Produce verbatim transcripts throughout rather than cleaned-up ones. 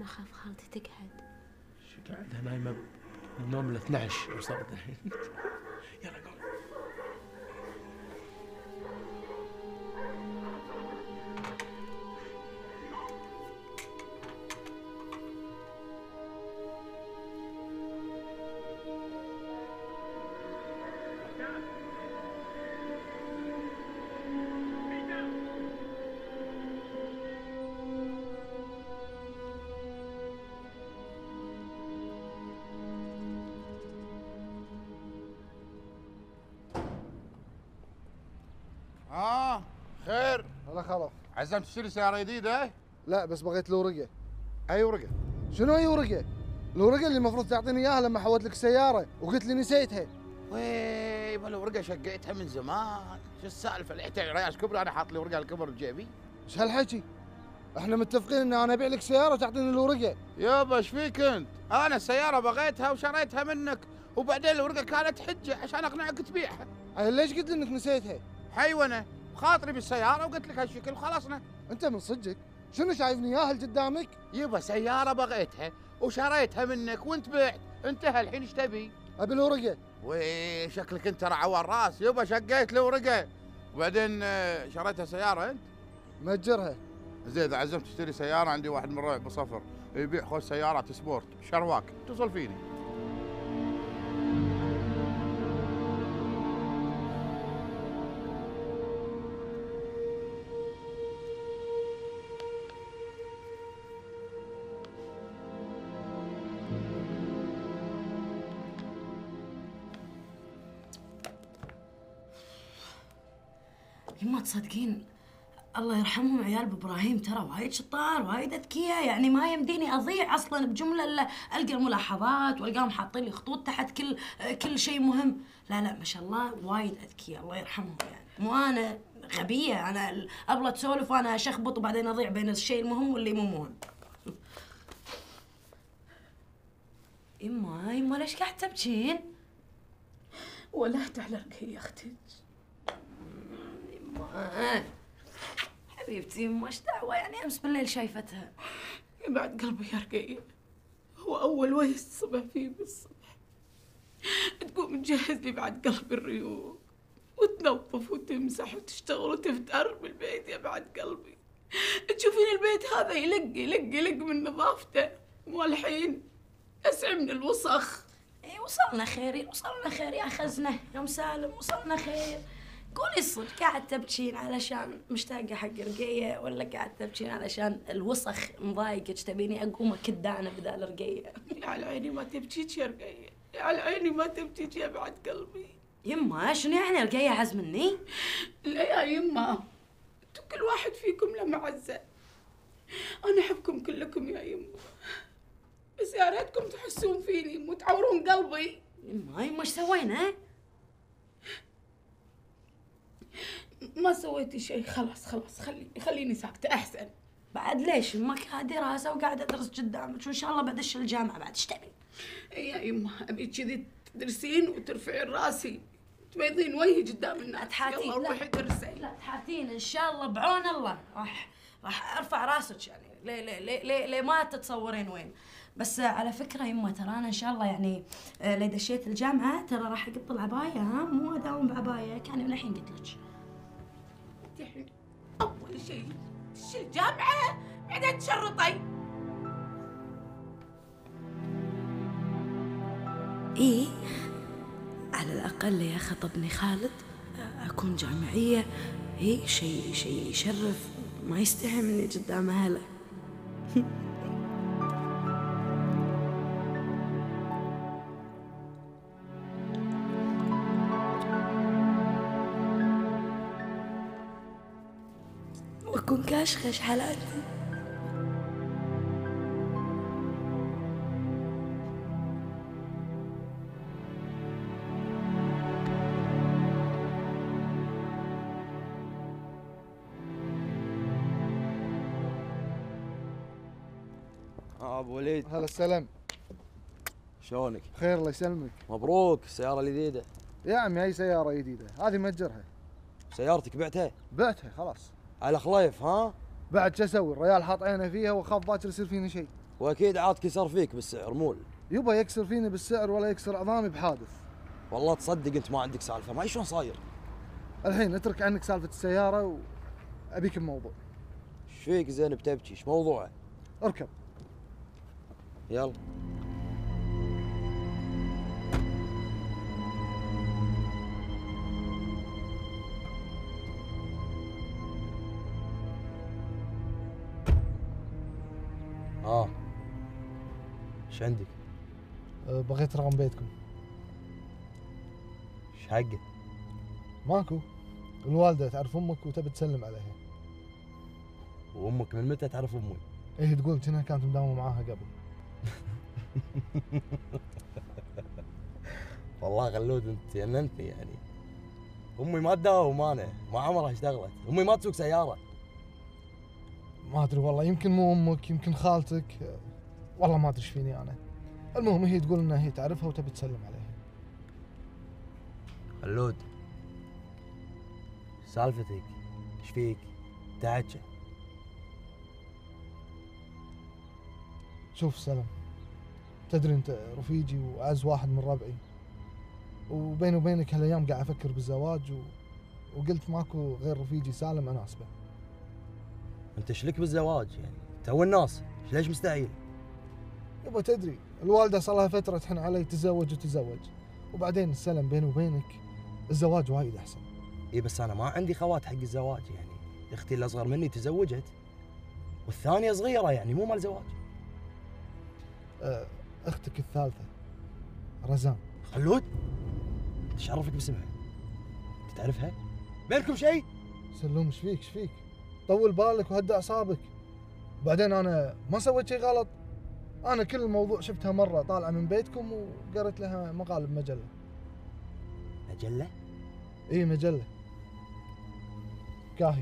أخاف خالتي تقعد. شو قاعدة نايمة من النوم ل اثني عشر وصارت الحين. يلا قوم. اه خير. هلا خلف. عزمت تشتري سيارة جديدة؟ لا بس بغيت الورقة. أي ورقة؟ شنو أي ورقة؟ الورقة اللي المفروض تعطيني إياها لما حولت لك السيارة وقلت لي نسيتها. وي يبا الورقة شقيتها من زمان، شو السالفة؟ لقيت رياش كبر أنا حاط لي ورقة الكبر بجيبي؟ ايش هالحكي؟ احنا متفقين ان انا ابيع لك سيارة وتعطيني الورقة. يابا ايش فيك أنت؟ أنا السيارة بغيتها وشريتها منك، وبعدين الورقة كانت حجة عشان أقنعك تبيعها. أنا ليش قلت لي انك نسيتها؟ حيونة، خاطري بالسيارة وقلت لك هالشكل وخلصنا. انت من صدقك؟ شنو شايفني ياهل قدامك؟ يبا سيارة بغيتها وشريتها منك وانت بعت، انتهى الحين ايش تبي؟ ابي الورقة. وي شكلك انت رعوى الراس، يبا شقيت لي ورقة وبعدين شريتها سيارة انت؟ مأجرها. زين اذا عزمت تشتري سيارة عندي واحد من ربع بصفر يبيع خوش سيارات سبورت شرواك، اتصل فيني. يما تصدقين الله يرحمهم عيال بابراهيم ترى وايد شطار وايد اذكياء، يعني ما يمديني اضيع اصلا بجمله الا القى الملاحظات والقاهم حاطين لي خطوط تحت كل كل شيء مهم. لا لا ما شاء الله وايد اذكياء الله يرحمهم، يعني مو انا غبيه، انا ابغى تسولف وانا اشخبط وبعدين اضيع بين الشيء المهم واللي مو مهم. يما يما ليش قاعد تبكين؟ ولهت على رقية يا اختي. يما حبيبتي يما ايش دعوه، يعني امس بالليل شايفتها. بعد قلبي يا رقية، هو أول ويس صبح فيه بالصبح تقوم تجهز لي بعد قلبي الريوق وتنظف وتمسح وتشتغل وتفتر بالبيت يا بعد قلبي. تشوفين البيت هذا يلق يلق يلق من نظافته، والحين أسعى من الوسخ. اي وصلنا خير وصلنا خير يا خزنه يا مسالم، وصلنا خير. قولي الصدق قاعد تبكين علشان مشتاقه حق رقيه ولا قاعد تبكين علشان الوسخ مضايقك تبيني اقوم اكدانه بدال رقيه؟ يا على عيني ما تبكيك يا رقيه، يا على عيني ما تبكيك يا بعد قلبي. يما شنو يعني رقيه عز مني؟ لا يا يما، انتو كل واحد فيكم له معزه، انا احبكم كلكم يا يما، بس يا ريتكم تحسون فيني مو تعورون قلبي. يما يما ايش سوينا؟ ما سويتي شيء، خلاص خلاص خليني خليني ساكته احسن. بعد ليش امك دراسه وقاعده ادرس قدامك وان شاء الله بدش الجامعه بعد ايش تبي؟ يا يما ابي كذي تدرسين وترفعين راسي تبيضين وجهي قدام الناس. تحاتين يلا روحي درسي. لا تحاتين ان شاء الله بعون الله راح راح ارفع راسك، يعني ليه ليه ليه ليه, ليه ما تتصورين وين. بس على فكره يما ترى انا ان شاء الله يعني لو دشيت الجامعه ترى راح اقط العبايه، ها مو اداوم بعبايه، كان من الحين قلت لك. الحين اول شيء تدشي الجامعه بعدين تشرطي. ايه على الاقل يا خطبني خالد اكون جامعيه، ايه شيء شيء يشرف، ما يستحي مني قدام اهله. واكون كاشخش حالاتي. اه ابو وليد. هلا السلام. شلونك؟ خير الله يسلمك. مبروك السيارة الجديدة. يا عمي هاي سيارة جديدة، هذه مأجرها. سيارتك بعتها؟ بعتها خلاص. على خلايف ها؟ بعد شو اسوي؟ الريال حاط عينه فيها واخاف باكر يصير فيني شيء. واكيد عاد كسر فيك بالسعر مول. يبا يكسر فيني بالسعر ولا يكسر عظامي بحادث. والله تصدق انت ما عندك سالفه، ما شلون صاير. الحين اترك عنك سالفه السياره وابيك بموضوع. ايش فيك زينب تبكي؟ ايش موضوعه؟ اركب. يلا. اه ايش عندك؟ أه بغيت رقم بيتكم. ايش حقه؟ ماكو. الوالده تعرف امك وتبي تسلم عليها. وامك من متى تعرف امي؟ ايه تقول كأنها كانت مداومه معاها قبل. والله غلود انت جننتني يعني. امي ما تداوم، انا ما عمرها اشتغلت، امي ما تسوق سياره. ما ادري والله، يمكن مو امك يمكن خالتك، أه والله ما ادري ايش فيني انا. المهم هي تقول انها هي تعرفها وتبي تسلم عليها. خلود سالفتك؟ ايش فيك؟ تعجل. شوف سلام، تدري انت رفيجي واعز واحد من ربعي، وبيني وبينك هالايام قاعد افكر بالزواج و... وقلت ماكو غير رفيجي سالم اناسبه. انت ايش لك بالزواج يعني؟ تو الناس ليش مستعجل؟ يبا تدري الوالده صار لها فتره تحن علي تزوج وتزوج، وبعدين السلام بيني وبينك الزواج وايد احسن. اي بس انا ما عندي خوات حق الزواج يعني، اختي اللي اصغر مني تزوجت والثانيه صغيره يعني مو مال زواج. أه اختك الثالثه رزان. خلود ايش عرفك باسمها؟ انت تعرفها؟ بينكم شيء؟ سلوم ايش فيك ايش فيك؟ طول بالك وهدى اعصابك. بعدين انا ما سويت شيء غلط، انا كل الموضوع شفتها مره طالعه من بيتكم وقريت لها مقال بمجله. مجله؟ اي مجله. كاهي.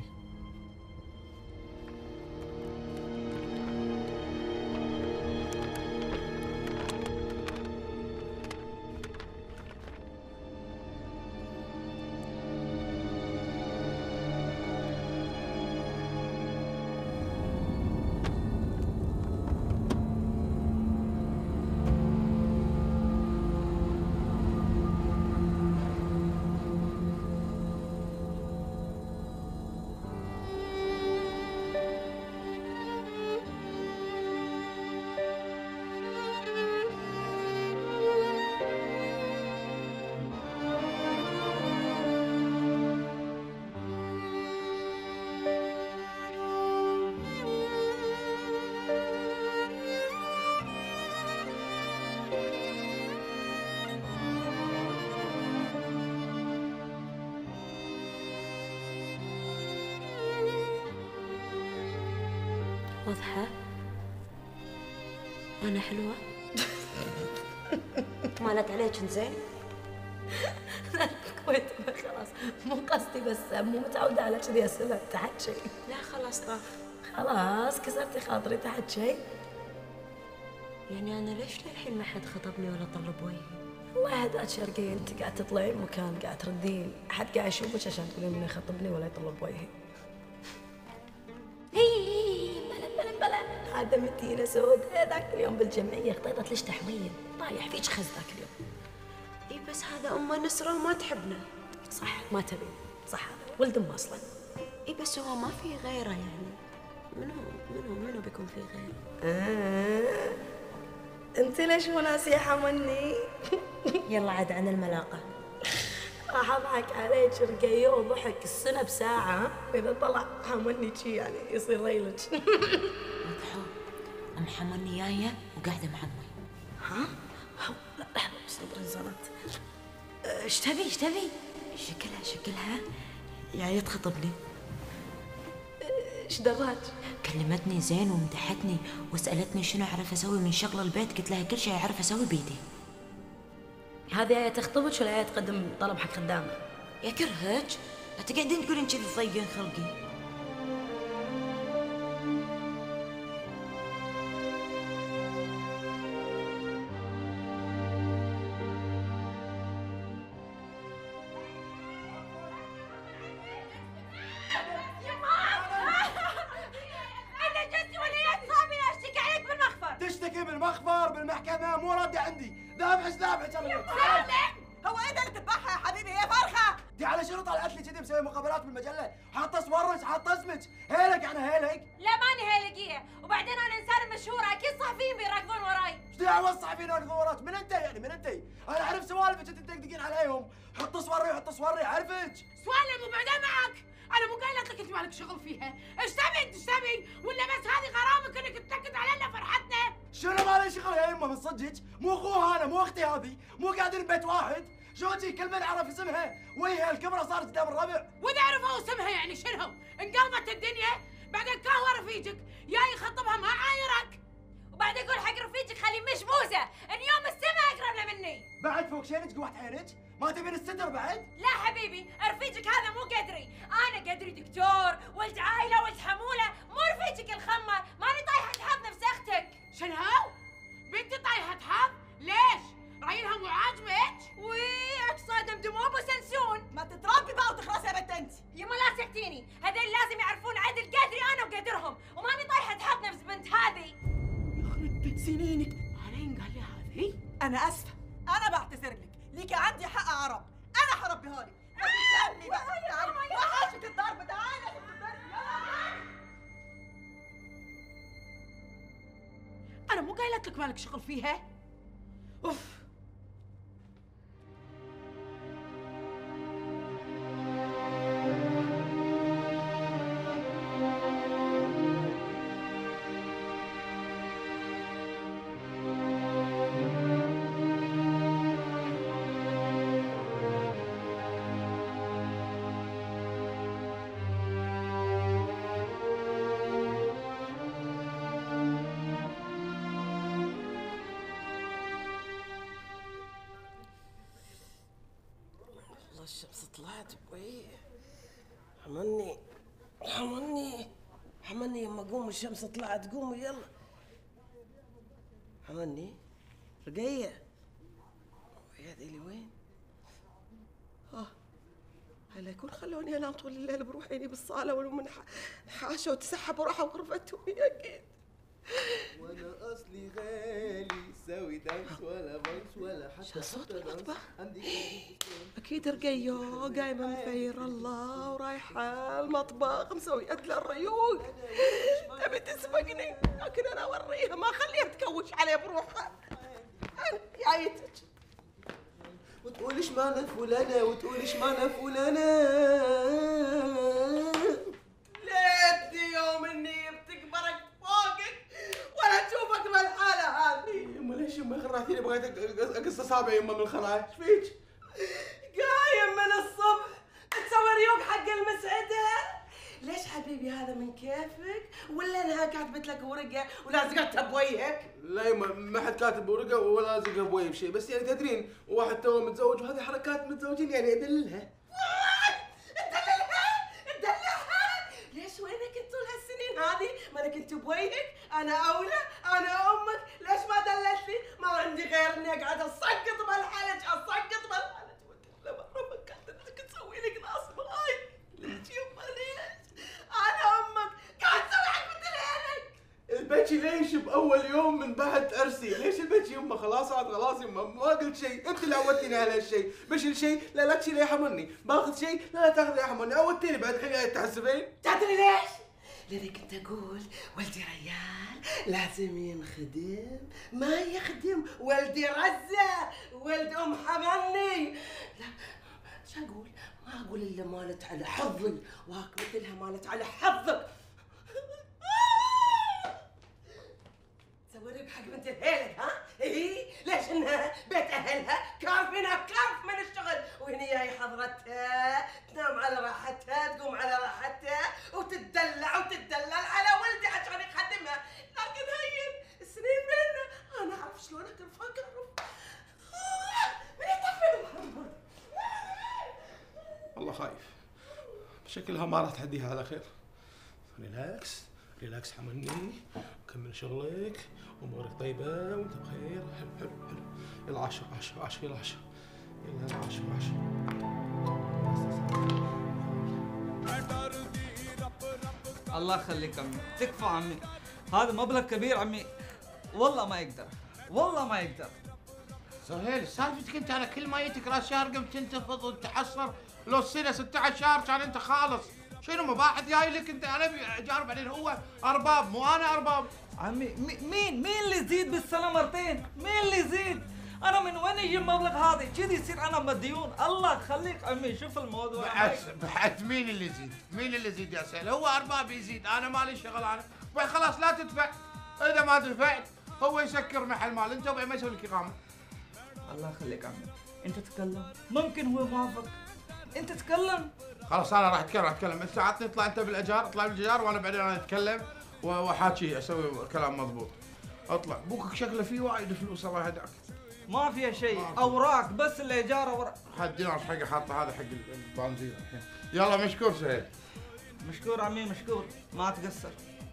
واضحة؟ أنا حلوة؟ مالت عليك زين؟ لا كويت خلاص، مو قصدي بس مو متعودة على كذي أسئلة تحت شيء. لا خلاص طاف. خلاص كسرتي خاطري تحت شيء. يعني أنا ليش للحين ما حد خطبني ولا طلب وجهي؟ الله يهداك شرقية، أنت قاعد تطلعين مكان قاعد تردين، أحد قاعد يشوفك عشان تقولين إنه يخطبني ولا يطلب وجهي. بلا بلا بلا هذا متينة سود ذاك اليوم بالجمعية خطيطت ليش تحويل طايح فيك خز ذاك اليوم. اي بس هذا أمه نسرة وما تحبنا. صح ما تبي، صح هذا ولد أم أصلا. اي بس هو ما في غيره يعني. منو منو منو بيكون في غيره؟ آه. أنت ليش مو ناسية حمني؟ يلا عاد عن الملاقة. راح أضحك عليك شرقية وضحك السنة بساعة، إذا طلع حمني شي يعني يصير ريلك. مدحو أم حمني جاية وقاعدة مع أمي. ها؟ لا لحظة بس نبرة الزنات. ايش تبي ايش تبي؟ شكلها شكلها جاية تخطبني. ايش دراك؟ كلمتني زين ومدحتني وسألتني شنو أعرف أسوي من شغل البيت، قلت لها كل شيء أعرف أسوي بيدي. هذه جاية تخطبك ولا جاية تقدم طلب حق خدامة؟ يا كرهك لا تقعدين تقولين كذي تضيقين خلقي. مسوي مقابلات بالمجله، حاطه صورك حاطه اسمك، هيلك انا هيلك؟ لا ماني هيلقيه، وبعدين انا انسان مشهور اكيد صحفيين بيراكضون وراي. ايش دعوه الصحفيين يراكضون وراك؟ من انت يعني من انت؟ انا اعرف سوالفك انت تدقدقين عليهم، حط صوري وحط صوري اعرفك. سوالف وبعدين معك، انا مو قايله لك انت مالك شغل فيها، ايش تبي انت ايش تبي؟ ولا بس هذه غرامك انك تنكد علينا فرحتنا؟ شنو مالي شغل يا يمه من صدقك؟ مو اخوها انا مو اختي هذه، مو قاعدين ببيت واحد، زوجي كل من عرف اسمها وهي الكبرى صارت قدام الربع. واذا عرفوا اسمها يعني شنو؟ انقلبت الدنيا، بعدين كهوه رفيجك، يا يخطبها ما عايرك. وبعد اقول حق رفيجك خليه مشبوسه، ان يوم السما اقرب له مني. بعد فوق شينك قوحت عينك؟ ما تبين الستر بعد؟ لا حبيبي، رفيجك هذا مو قدري، انا قدري دكتور، ولد عائله، ولد حموله، مو رفيجك الخمه، ماني طايحه حظ نفس اختك. شنو؟ بنتي طايحه حظ؟ ليش؟ راينها مو عاجبك؟ وي اتصادم دموع ابو سنسون. ما تتربي بقى وتخلصي يا بنت انت. يما لا سكتيني، هذول لازم يعرفون عدل قدري انا وقدرهم، وماني طايحه حظ نفس بنت هذه. يخرب بيت سنينك، انا ينقال لي هذه؟ انا اسفه، انا بعتذر لك، ليكي عندي حق عرب، انا حربيها لك. تسلمي بقى، تعالي، ما حاشك الضرب، تعالي انا مو قايله لك مالك شغل فيها؟ اوف. الشمس طلعت بوي. حملني حملني حملني يما قوم، الشمس طلعت قومي يلا. حملني رقية ويا ذي وين؟ اه هلا يكون خلوني انام طول الليل بروحيني بالصالة ولو من حاشة وتسحب وراحوا غرفتهم اكيد. وانا اصلي غالي سوي دانس ولا فايس ولا حتى صوت المطبخ اكيد رقيو قايمه مفير الله ورايحه المطبخ مسويه له الريوق. تبي تسبقني لكن انا اوريها ما اخليها تكوش علي بروحها. جايتك وتقولش معنا فلانه وتقولش معنا فلانه. ليتني يوم اني بتكبرك فوقك ولا تشوفك بالحاله هذه. يما ليش يما خرعتيني بغيت اقص اصابعي يما من الخراج، ايش فيك؟ قايم من الصبح تسوي ريوق حق المسعده. ليش حبيبي هذا من كيفك ولا انها كاتبت لك ورقه ولازقتها بوجهك؟ لا يما ما حد كاتب ورقه ولا لازقها بوجهي بشيء، بس يعني تدرين واحد تو متزوج وهذه حركات متزوجين يعني ادللها. ندللها ندللها ليش وينك انت طول هالسنين هذه؟ ما انا كنت بوجهك، انا اولى، انا امك، ليش ما دلتني؟ ما عندي غير اني اقعد اسقط بالحلج اسقط بالحلج. ولا مره فكرت انك تسوي لي قناص ماي. ليش يما ليش؟ انا امك قاعد تسوي حق مثل عينك. البكي ليش باول يوم من بعد ارسي؟ ليش البكي يما؟ خلاص عاد خلاص يما ما قلت شيء، انت اللي عودتيني على هالشيء، بشيل شيء لا لا تشيل يا حملني، باخذ شيء لا لا تاخذ يا حملني، عودتيني بعد الحين جاي تحسبين؟ تدري ليش؟ لاني كنت اقول ولدي ريال لازم ينخدم ما يخدم، ولدي رزة، ولد ام حملني. لا شو اقول؟ ما اقول الا مالت على حظي واكمل لها مالت على حظك. تسوي لك حق بنت الهيلك ها؟ اي ليش انها بيت اهلها كارفينها كارف من الشغل، وهنا جاي حضرتها تنام على راحتها تقوم على راحتها وتتدلع وتتدلل على ولدي عشان يخدمها، لكن هين السنين بيننا انا اعرف شلون اكرف اكرف. من يطفي محمد؟ والله خايف شكلها ما راح تحديها على خير. ريلاكس ريلاكس حملني، كمل شغلك امورك طيبه وانت بخير. حلو حلو حلو يلا عشر عشر عشر يلا عشر يلا يلا عشر عشر. الله يخليك عمي، تكفى عمي، هذا مبلغ كبير عمي، والله ما يقدر والله ما يقدر. سهيل سالفتك انت، انا كل ما جيتك راس شهر قمت تنتفض وتحصر، لو السنه ستة عشر شهر كان انت خالص. شنو ما بعد جاي لك انت؟ انا اجار بعدين هو ارباب مو انا ارباب. عمي مين مين اللي يزيد بالسنه مرتين؟ مين اللي يزيد؟ انا من وين يجي المبلغ هذا؟ كذي يصير انا مديون. الله يخليك عمي شوف الموضوع. بعد بعد مين اللي يزيد؟ مين اللي يزيد يا سهيل؟ هو ارباب يزيد، انا مالي شغل. انا بعد خلاص لا تدفع، اذا ما دفعت هو يسكر محل مال انت وبعد ما يسوي لك اقامه. الله يخليك عمي، انت تتكلم، ممكن هو موافق. انت تتكلم. خلاص انا راح اتكلم راح اتكلم انت عطني، اطلع انت بالاجار، اطلع بالاجار وانا بعدين انا اتكلم واحاكي اسوي كلام مضبوط. اطلع بوكك شكله فيه وايد فلوس الله يهداك. ما فيها شيء، اوراق بس الايجار اوراق. حد دينار حقه حاطه هذا حق البنزين الحين. يلا مشكور سهيل. مشكور عمي مشكور، ما تقصر.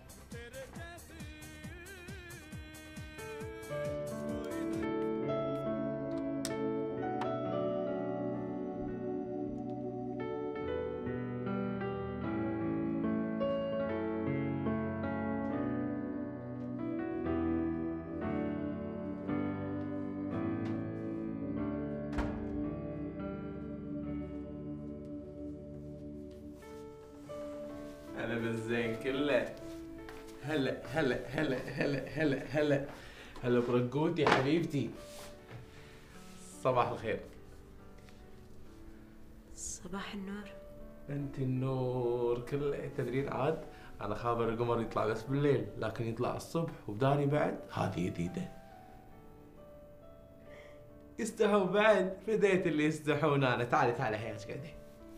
هلا بالزين كله. هلا هلا هلا هلا هلا هلا هلا برقوتي حبيبتي. صباح الخير. صباح النور. انت النور كله. تدرين عاد انا خابر القمر يطلع بس بالليل، لكن يطلع الصبح وبداني بعد هذه جديده. يستحون بعد، فديت اللي يستحون انا. تعالي تعالي حياتك قاعدين.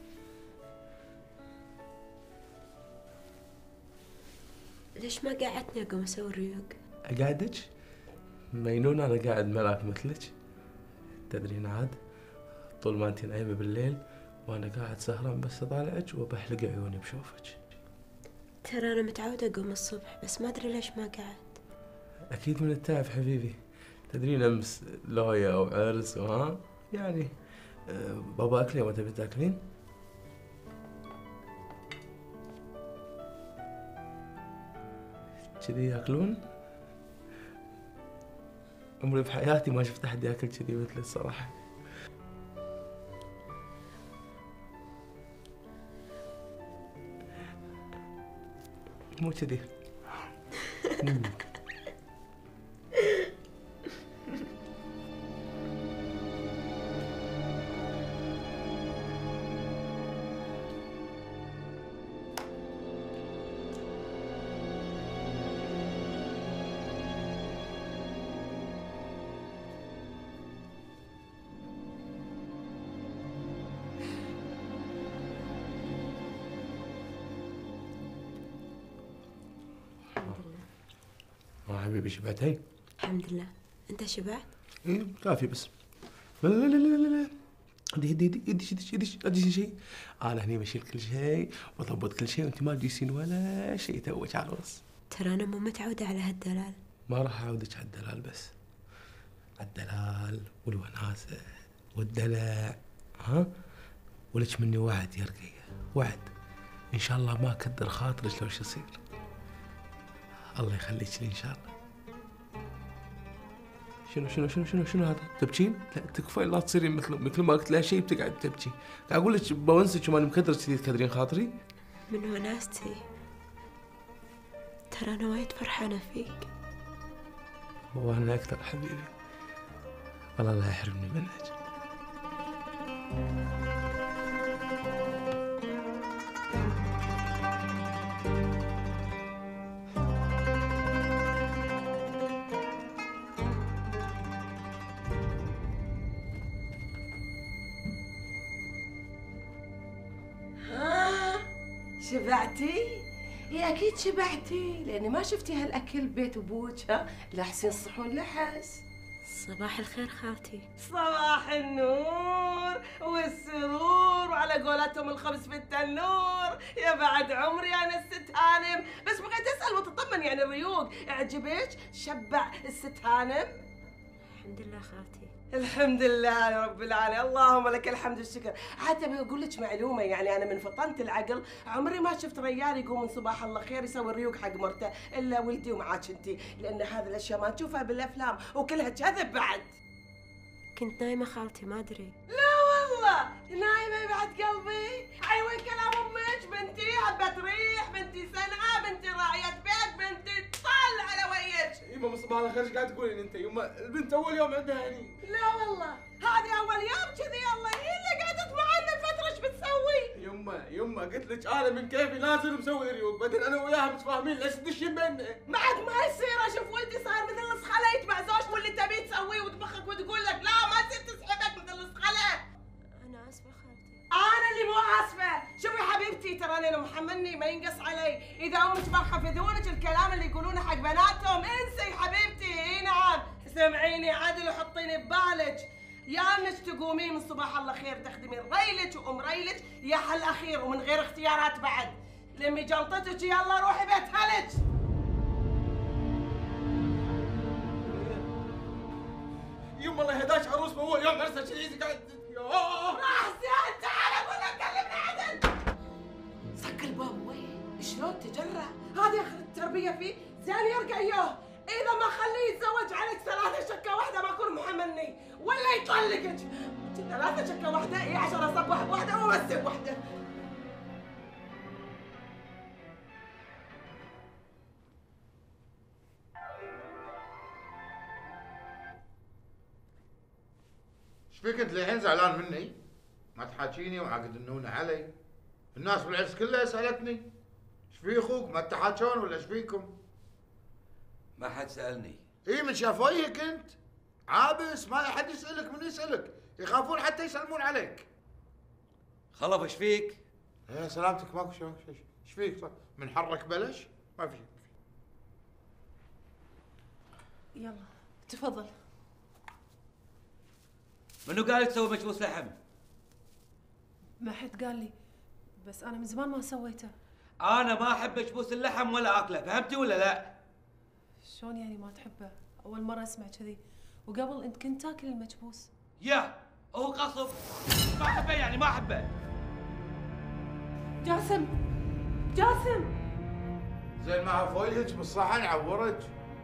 ليش ما قعدتني اقوم اسوي الريوق؟ اقعدك؟ مينون انا قاعد ملاك مثلك. تدرين عاد طول ما انت نايمه بالليل وانا قاعد سهران بس اطالعك وبحلق عيوني بشوفك. ترى انا متعودة اقوم الصبح بس ما ادري ليش ما قعدت. اكيد من التعب حبيبي. تدرين امس لويا وعرس وها يعني أه بابا اكلي ما تبي تاكلين؟ كذي ياكلون؟ عمري بحياتي ما شفت احد ياكل كذي مثلي الصراحه. مو كذي. حبيبي شبعتي؟ الحمد لله. انت شبعت؟ ايه كافي بس. لا لا لا لا لا هدي هدي هدي هدي هدي هدي شيء. انا هني بشيل كل شيء وضبط كل شيء وانت ما تجيسين ولا شيء توك عروس. ترى انا مو متعودة على هالدلال. ما راح اعودك على الدلال بس. الدلال والوناسة والدلع ها؟ ولك مني وعد يا رقية، وعد ان شاء الله ما كدر خاطرك لو شو يصير. الله يخليك لي ان شاء الله. شنو شنو شنو شنو شنو هذا؟ تبكين؟ لا تكفى لا تصيرين مثل مثل ما قلت لها شيء بتقعد تبكي. قاعد اقول لك بونسك وماني مكدر كذي تكدرين خاطري. من وناستي. ترى انا وايد فرحانة فيك. وانا اكثر حبيبي. والله لا يحرمني منك. شبعتي؟ يا اكيد شبعتي لاني ما شفتي هالاكل ببيت ابوك. ها لا حسين الصحون لحس. صباح الخير خالتي. صباح النور والسرور وعلى قولتهم الخبز في التنور. يا بعد عمري انا الست هانم، بس بغيت اسال وتطمن يعني الريوق عجبك؟ شبع الست هانم؟ الحمد لله خالتي. الحمد لله يا رب العالمين، اللهم لك الحمد والشكر. حتى بقول لك معلومه، يعني انا من فطنت العقل عمري ما شفت رجال يقوم من صباح الله خير يسوي الريوق حق مرته الا ولدي ومعاك انتي، لان هذه الاشياء ما نشوفها بالافلام وكلها كذب بعد. كنت نايمة خالتي ما أدري. لا والله نايمة بعد قلبي. حيوين كلام أمك بنتي حبة ريح، بنتي سنعة، بنتي راعية بيت، بنتي تطل على ويك. يما من صباح الخير ايش قاعد تقولين انت؟ يما البنت اول يوم عندها هني. لا والله هذه أول يوم كذي. الله هي اللي قعدت معنا فترة ايش بتسوي؟ يما يما قلت لك انا من كيفي نازل مسوي ريوق، بعدين انا وياها متفاهمين ليش تدشين بيننا؟ بعد ما يصير اشوف ولدي صار مثل الصخله يتبع زوج واللي تبي تسويه وتبخك وتقول لك لا ما تصير تسحبك مثل الصخله. أنا آسفة خالتي. انا اللي مو اسفه. شوفي حبيبتي ترى انا محملني ما ينقص علي. اذا امك ما حفظونك الكلام اللي يقولونه حق بناتهم انسي حبيبتي. اي نعم سمعيني عدل وحطيني ببالك. يا انك تقومين من صباح الله خير تخدمين ريلك وام ريلك يا حل اخير ومن غير اختيارات بعد. لمي جنطتك يلا روحي بيت هلك. يما الله يهداك عروس باول يوم عرسها شي قاعد. راح زين تعال اقول لك كلمني عدل. صك الباب وين؟ شلون تجرأ؟ هذه اخر التربيه فيه. زين يرقى اياه. اذا ما خليه يتزوج عليك ثلاثه شكه واحده ما اكون محملني ولا يطلقك. ثلاثه شكه واحده اي عشرة اصبح بواحده وامسك بواحده. ايش فيك انت للحين زعلان مني؟ ما تحاكيني وعاقد النونه علي. الناس بالعرس كلها سالتني ايش في اخوك ما تحاكون ولا ايش فيكم؟ ما حد سالني. اي من شافويك انت عابس ما حد يسالك. من يسالك؟ يخافون حتى يسلمون عليك. خلف ايش فيك؟ ايه سلامتك ماكو شيء. ايش فيك؟ من حرك بلش؟ ما في شيء. يلا تفضل. منو قال تسوي مجبوس لحم؟ ما حد قال لي بس انا من زمان ما سويته. انا ما احب مجبوس اللحم ولا اكله، فهمتي ولا لا؟ شلون يعني ما تحبه؟ اول مره اسمع كذي. وقبل انت كنت تاكل المجبوس. يا هو قصب. ما احبه يعني ما احبه. جاسم جاسم زين ما عفويلك بالصحن عورك.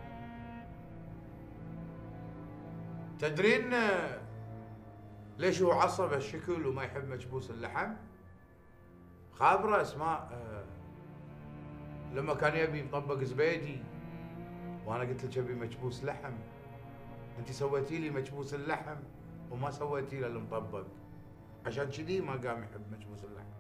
تدرين ليش هو عصب هالشكل وما يحب مجبوس اللحم؟ خابره اسماء آه لما كان يبي مطبق زبيدي وانا قلت لك ابي مجبوس لحم، انت سويتي لي مجبوس اللحم وما سويتي له المطبق، عشان كذي ما قام يحب مجبوس اللحم.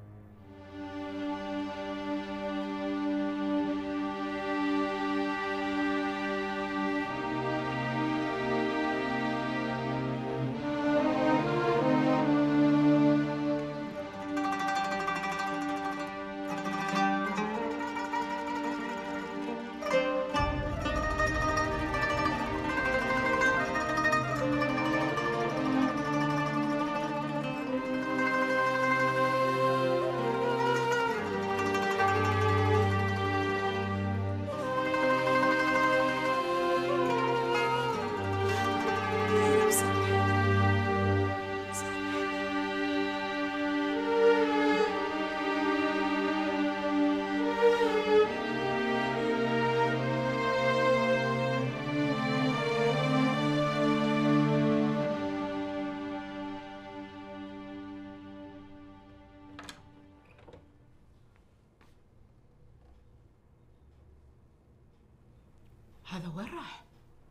هذا وين راح؟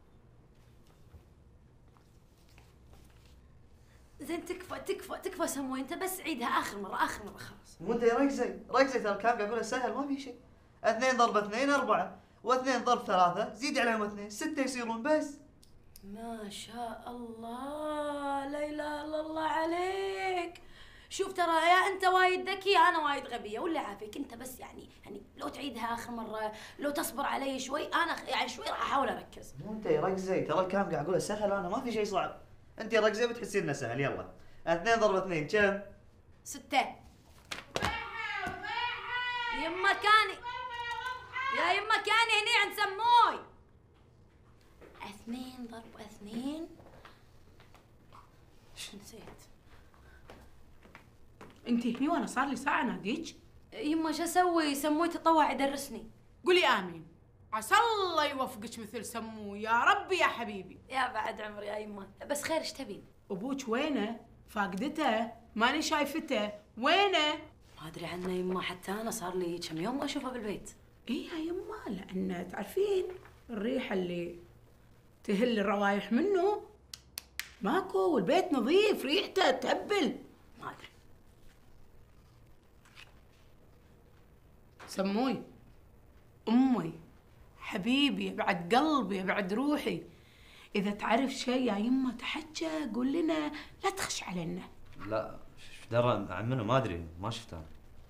زين تكفى تكفى تكفى سموي انت بس عيدها اخر مره اخر مره خلاص. مو انت يا ركزي ركزي ترى الكلام قاعد اقوله سهل ما في شيء. اثنين ضرب اثنين اربعه واثنين ضرب ثلاثه زيد عليهم اثنين سته يصيرون بس. ما شاء الله لا اله الا الله عليك. شوف ترى يا انت وايد ذكي انا وايد غبيه ولا عافيك انت بس يعني يعني لو تعيدها اخر مره لو تصبر علي شوي انا يعني شوي راح احاول اركز. مو انت يا ركزي ترى الكلام قاعد اقوله سهل انا ما في شيء صعب. انت يا ركزي بتحسين انه سهل. يلا اثنين ضرب اثنين كم؟ ستة. يما كاني يا يما كاني هني عند سموي. اثنين ضرب اثنين شو نسيت؟ انت هني وانا صار لي ساعه ناديك. يما شو اسوي؟ سموي تطوع يدرسني. قولي امين. عسى الله يوفقك مثل سمو يا ربي يا حبيبي. يا بعد عمري يا يما بس خير ايش تبين؟ ابوك وينه؟ فاقدته؟ ماني شايفته، وينه؟ ما ادري عنه يما، حتى انا صار لي كم يوم ما اشوفه بالبيت. اي يا يما، لان تعرفين الريحه اللي تهل الروايح منه ماكو، والبيت نظيف ريحته تهبل. ما ادري. سموي امي حبيبي بعد قلبي بعد روحي، اذا تعرف شيء يا يما تحكى قول لنا، لا تخش علينا. لا ايش درى عن منو؟ ما ادري، ما شفته.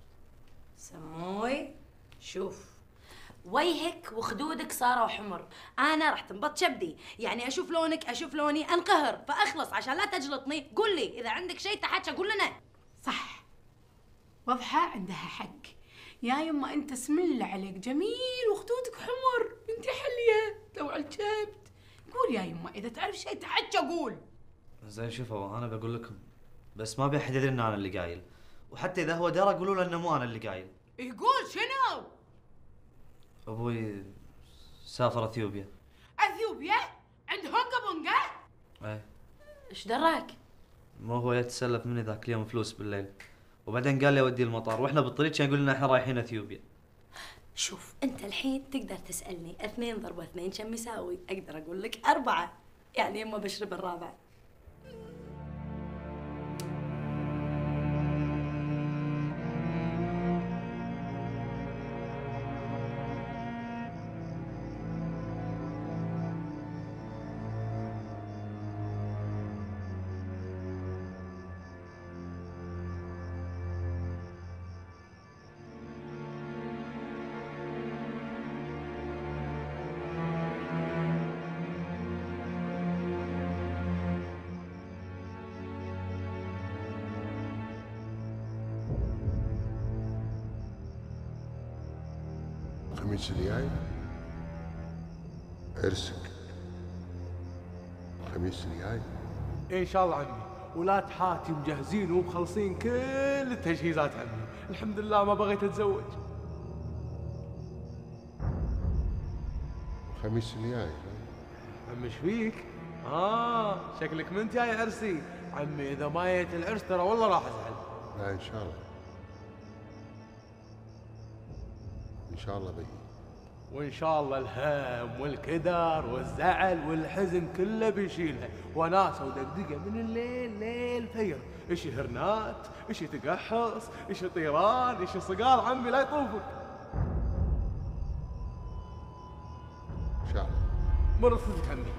سموي شوف، وجهك وخدودك صاروا حمر، انا راح تنبط كبدي، يعني اشوف لونك اشوف لوني انقهر، فاخلص عشان لا تجلطني قول لي اذا عندك شيء تحكى قول لنا. صح، وضحى عندها حق يا يما، انت اسم الله عليك جميل وخدودك حمر، بنتي حليه لو على الكبد. قول يا يما اذا تعرف شيء تحكى قول. زين شوفوا انا بقول لكم، بس ما ابي احد يدري ان انا اللي قايل، وحتى اذا هو درى قولوا له انه مو انا اللي قايل. يقول شنو؟ ابوي سافر اثيوبيا. اثيوبيا؟ عند هونغا بونغا؟ ايه. ايش دراك؟ مو هو يتسلف مني ذاك اليوم فلوس بالليل، وبعدين قال لي اوديه المطار، واحنا بالطريق كان يقول لنا احنا رايحين اثيوبيا. شوف انت الحين تقدر تسالني اثنين ضرب اثنين كم يساوي؟ اقدر اقول لك اربعه، يعني يما بشرب الرابع. الخميس الجاي عرسك، الخميس الجاي ان شاء الله عمي، ولاد حاتي مجهزين ومخلصين كل التجهيزات عمي، الحمد لله ما بغيت اتزوج. الخميس الجاي عمي ايش فيك؟ اه شكلك من جاي عرسي، عمي اذا ما جيت العرس ترى والله راح ازعل. لا ان شاء الله، ان شاء الله بيجي، وان شاء الله الهم والكدر والزعل والحزن كله بيشيلها، وناسه ودقدقه من الليل ليل فير، ايش هرنات، ايش تقحص، ايش طيران، ايش صقار، عمي لا يطوفك. ان شاء الله. مر صدق عمي.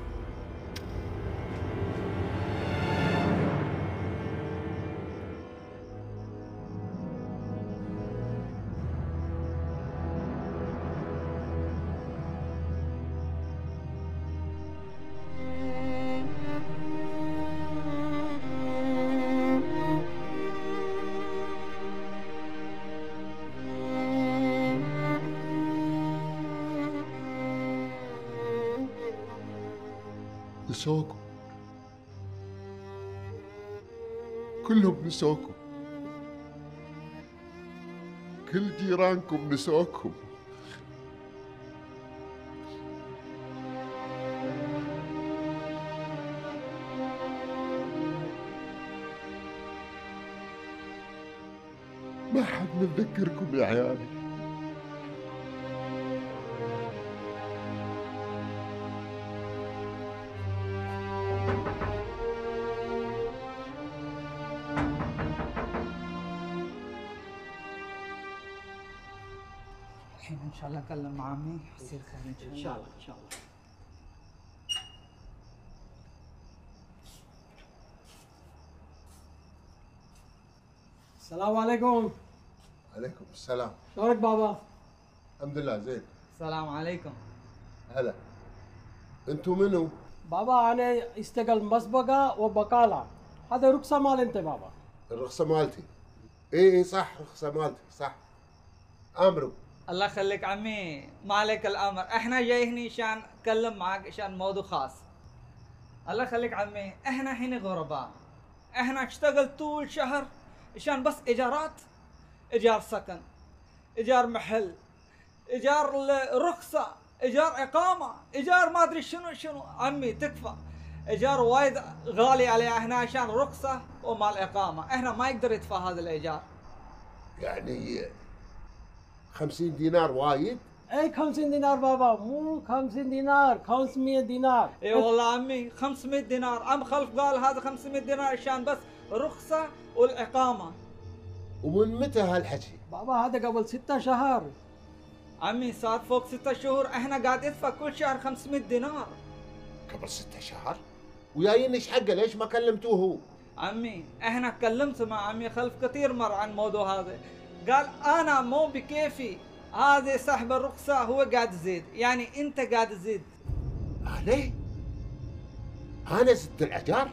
نسوكم كلهم، نسوكم كل جيرانكم نسوكم. ما حد متذكركم يا عيالي. الحين ان شاء الله اكلم مع عمي يصير خير ان شاء الله. ان شاء الله ان شاء الله. السلام عليكم. عليكم السلام. شلونك بابا؟ الحمد لله زين. السلام عليكم. هلا. انتم منو؟ بابا انا اشتغل مسبقه وبقاله، هذا رخصه مال انت بابا. الرخصه مالتي. اي اي صح، رخصه مالتي صح. امروا. الله يخليك عمي، ما عليك الامر، احنا جاي هني عشان نتكلم معك عشان موضوع خاص. الله يخليك عمي، احنا هنا غرباء، احنا نشتغل طول شهر عشان بس ايجارات، ايجار سكن، ايجار محل، ايجار رخصه، ايجار اقامه، ايجار ما ادري شنو شنو. عمي تكفى، ايجار وايد غالي عليها هنا عشان رخصه ومال اقامه، احنا ما يقدر يدفع هذا الايجار. يعني خمسين دينار وايد؟ اي خمسين دينار بابا، مو خمسين دينار، خمسمية دينار. اي والله عمي خمسمية دينار، عم خلف قال هذا خمسمية دينار عشان بس رخصه والاقامه. ومن متى هالحكي؟ بابا هذا قبل ستة شهر. عمي صار فوق ستة شهور، احنا قاعد ندفع كل شهر خمسمية دينار. قبل ستة شهر؟ ويايين ايش حقه؟ ليش ما كلمتوه هو؟ عمي احنا كلمت مع عمي خلف كثير مر عن الموضوع هذا، قال انا مو بكيفي، هذا سحب الرخصه هو قاعد يزيد، يعني انت قاعد تزيد. ليه؟ انا زدت الاجار؟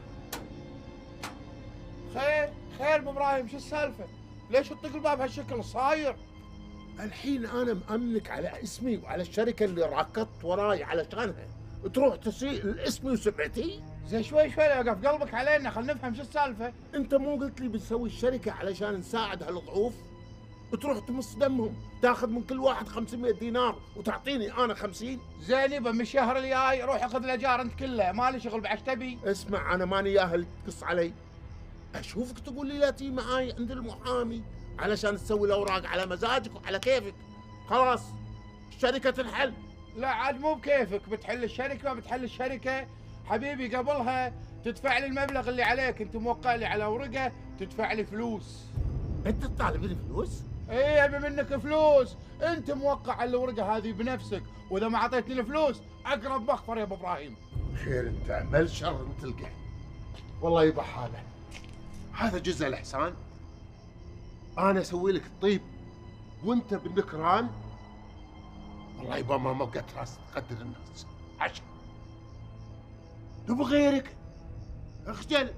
خير خير ابو ابراهيم، شو السالفه؟ ليش تطق الباب هالشكل صاير؟ الحين انا مأمنك على اسمي وعلى الشركه اللي راكضت وراي علشانها، تروح تسيء لاسمي وسمعتي؟ زين شوي شوي وقف قلبك علينا، خلينا نفهم شو السالفه. انت مو قلت لي بنسوي الشركه علشان نساعد هالضعوف؟ تروح تمص دمهم، تاخذ من كل واحد خمسمية دينار وتعطيني انا خمسين؟ زين يبا من الشهر الجاي روح اخذ الاجار انت كلها، مالي شغل بعش تبي. اسمع انا ماني ياهل تقص علي، اشوفك تقول لي لا تي معاي عند المحامي علشان تسوي الاوراق على مزاجك وعلى كيفك. خلاص الشركه تنحل. لا عاد مو بكيفك، بتحل الشركه وبتحل الشركه حبيبي، قبلها تدفع لي المبلغ اللي عليك، انت موقع لي على ورقه تدفع لي فلوس. انت تطالبني فلوس؟ ايه ابي منك فلوس، انت موقع على الورقه هذه بنفسك، واذا ما اعطيتني الفلوس اقرب مخفر يا ابو ابراهيم. خير انت اعمل شر تلقى. والله يبا حاله، هذا جزء الاحسان. انا اسوي لك الطيب وانت بالنكران. والله يبا ما موقعت راس تقدر الناس عشان نبغى غيرك. اخجل،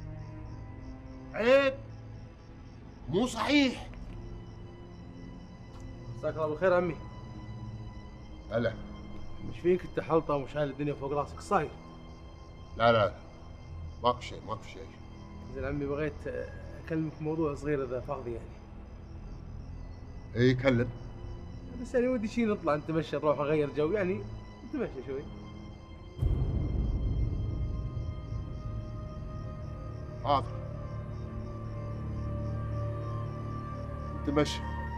عيب، مو صحيح. مساك الله بالخير عمي. هلا. مش فيك انت حلطه وشايل الدنيا فوق راسك، ايش صاير؟ لا لا ماكو شيء ماكو شيء. زين عمي بغيت اكلمك موضوع صغير اذا فاضي يعني. اي كلم. بس يعني ودي شي نطلع نتمشى نروح اغير جو، يعني نتمشى شوي. حاضر. تمشي.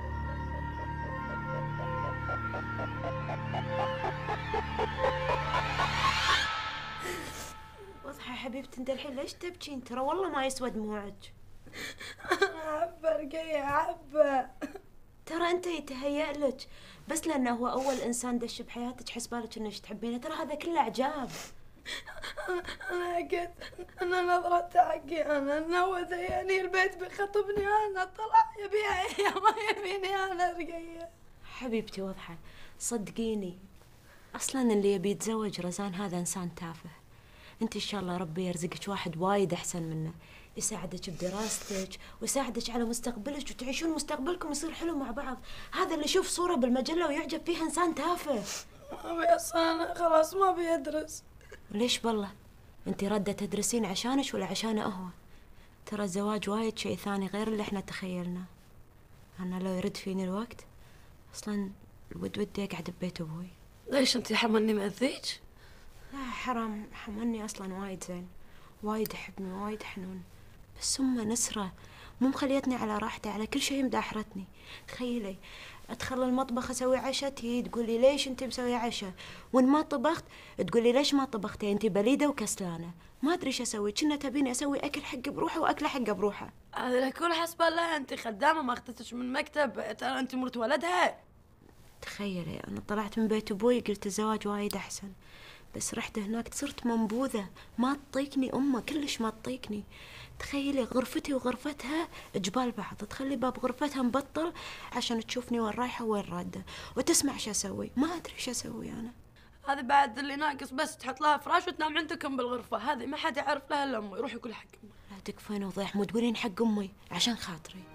واضحة حبيبتي انت الحين ليش تبكين؟ ترى والله ما يسوى دموعك. عبة رقية عبة. ترى انت يتهيأ لك بس لانه هو اول انسان دش بحياتك حس بالك انك تحبينه، ترى هذا كله اعجاب. انا قلت انا نظرت حقي، انا انه يعني البيت بيخطبني، انا طلع يبيها هي ما يبيني انا رقية. حبيبتي واضحة صدقيني، اصلا اللي يبي يتزوج رزان هذا انسان تافه. انت ان شاء الله ربي يرزقك واحد وايد احسن منه، يساعدك بدراستك ويساعدك على مستقبلك وتعيشون مستقبلكم يصير حلو مع بعض. هذا اللي يشوف صورة بالمجلة ويعجب فيها انسان تافه. ما ابي اصلا انا خلاص ما ابي ادرس. ليش بالله؟ انت رادة تدرسين عشانش ولا عشانه هو؟ ترى الزواج وايد شيء ثاني غير اللي احنا تخيلنا. انا لو يرد فيني الوقت اصلا الود ودي اقعد ببيت ابوي. ليش انت حملني مأذيك؟ لا حرام، حملني اصلا وايد زين، وايد يحبني وايد حنون، بس امه نسرة مو مخليتني على راحتي، على كل شيء مداحرتني. تخيلي ادخل المطبخ اسوي عشتي تقولي ليش انت مسويه عشاء، وان ما طبخت تقولي ليش ما طبختي انت بليده وكسلانه. ما ادري ايش اسوي، كنا تبيني اسوي اكل حق بروحه واكله حق بروحه. هذا كل حسب الله، انت خدامه ما اخذتش من مكتب، ترى انت مرت ولدها. تخيلي انا طلعت من بيت ابوي قلت الزواج وايد احسن، بس رحت هناك صرت منبوذه، ما تطيقني امه كلش ما تطيقني. تخيلي غرفتي وغرفتها جبال بعض، تخلي باب غرفتها مبطل عشان تشوفني وين رايحه وين راده وتسمع شو اسوي. ما ادري شو اسوي انا. هذا بعد اللي ناقص بس تحط لها فراش وتنام عندكم بالغرفه، هذه ما حد يعرف لها الا امي. روحي قولي حق امي. لا تكفين وضيح، مو تقولين حق امي عشان خاطري.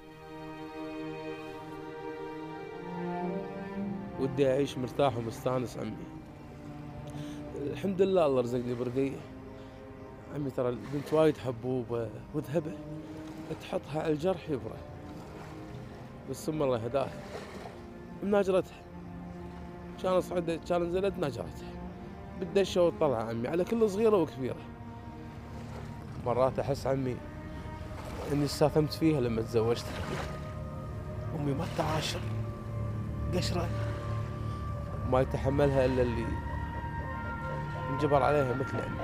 ودي اعيش مرتاح ومستانس عمي. الحمد لله الله رزقني برقية. عمي ترى البنت وايد حبوبة وذهبة، تحطها على الجرح يبرى، بس ام الله هداها مناجرتها. كان صعدت كان نزلت ناجرتها بالدشة والطلعة عمي على كل صغيرة وكبيرة. مرات أحس عمي إني استاثمت فيها لما تزوجت. أمي ما تعاشر قشرة ما يتحملها إلا اللي انجبر عليها مثل عمي.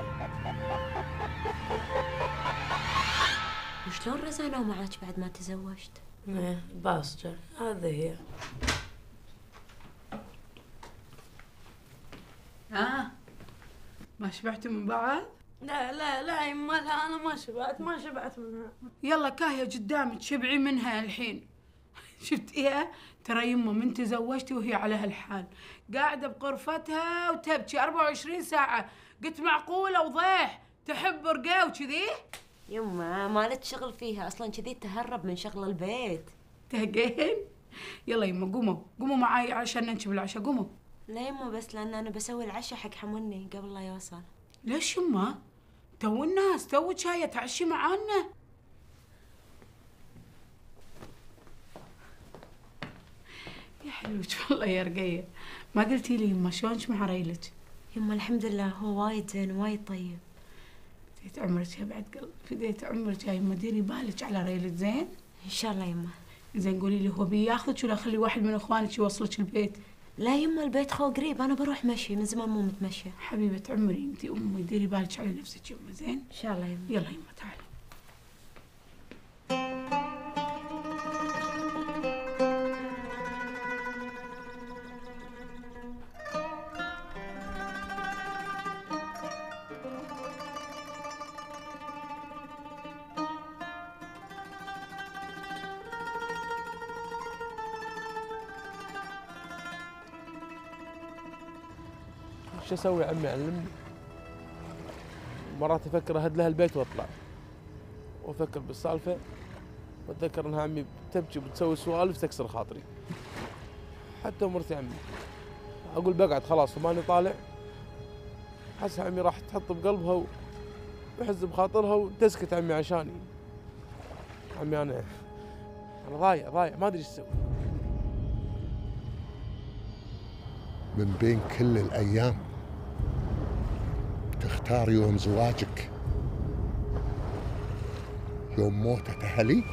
وشلون رزانوا معك بعد ما تزوجت؟ ايه باسجر هذه هي. ها ما شبعتوا من بعض؟ لا لا لا يما لا انا ما شبعت ما شبعت منها. يلا كاهية قدامك شبعي منها الحين. شفتيها؟ ترى يمه من تزوجتي وهي على هالحال قاعدة بغرفتها وتبكي أربعة وعشرين ساعة. قلت معقولة وضيح تحب رقاه وكذي؟ يما ما لك شغل فيها اصلا كذي تهرب من شغل البيت. تهقين؟ يلا يما قوموا قوموا معاي عشان ننشب العشاء قوموا. لا يما بس لان انا بسوي العشاء حق حموني قبل لا يوصل. ليش يما؟ تو الناس تو جاية تعشي معانا. يا حلوش والله يا رقية. ما قلتي لي يما شلونش مع ريلك؟ يما الحمد لله هو وايد زين وايد طيب. فديت عمرك يا بعد قلب فديت عمرك يا يما. ديري بالك على ريلك زين؟ ان شاء الله يما. زين قولي لي هو بياخذك ولا اخلي واحد من اخوانك يوصلك البيت؟ لا يما البيت خو قريب انا بروح مشي من زمان مو متمشى. حبيبة عمري انتي امي ديري بالك على نفسك يما زين؟ ان شاء الله يما. يلا يما تعالي. شو اسوي عمي علمني. مرات افكر اهد لها البيت واطلع وافكر بالسالفه واتذكر انها عمي بتبكي وبتسوي سوالف تكسر خاطري. حتى مرتي عمي اقول بقعد خلاص وماني طالع احس عمي راح تحط بقلبها ويحز بخاطرها وتسكت عمي عشاني. عمي انا انا ضايع ضايع ما ادري ايش اسوي. من بين كل الأيام تختار يوم زواجك يوم موتة أهلي؟